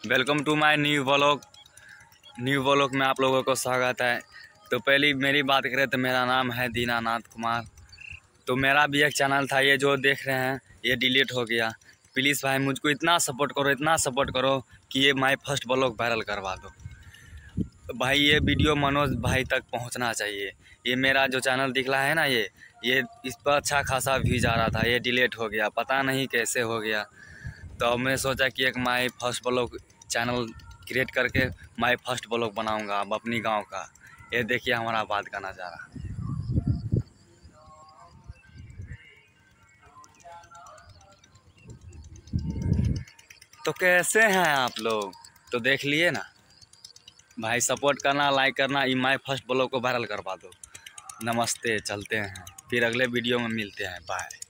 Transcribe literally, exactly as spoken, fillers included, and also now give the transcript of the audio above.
Welcome to my new vlog. New vlog में आप लोगों को स्वागत है। तो पहली मेरी बात करें तो मेरा नाम है दीनानाथ कुमार। तो मेरा भी एक चैनल था, ये जो देख रहे हैं ये डिलीट हो गया। प्लीज़ भाई मुझको इतना सपोर्ट करो, इतना सपोर्ट करो कि ये माय फर्स्ट व्लॉग वायरल करवा दो। तो भाई ये वीडियो मनोज भाई तक पहुंचना चाहिए। ये मेरा जो चैनल दिख रहा है ना, ये ये इस पर अच्छा खासा व्यूज आ रहा था, ये डिलीट हो गया, पता नहीं कैसे हो गया। तो मैं सोचा कि एक my first vlog channel create करके माय फर्स्ट व्लॉग बनाऊंगा अब अपनी गांव का। ये देखिए हमारा बात का नज़ारा। तो कैसे हैं आप लोग? तो देख लिए ना भाई, सपोर्ट करना, लाइक करना, ई माय फर्स्ट व्लॉग को वायरल करवा दो। नमस्ते, चलते हैं फिर अगले वीडियो में मिलते हैं। बाय।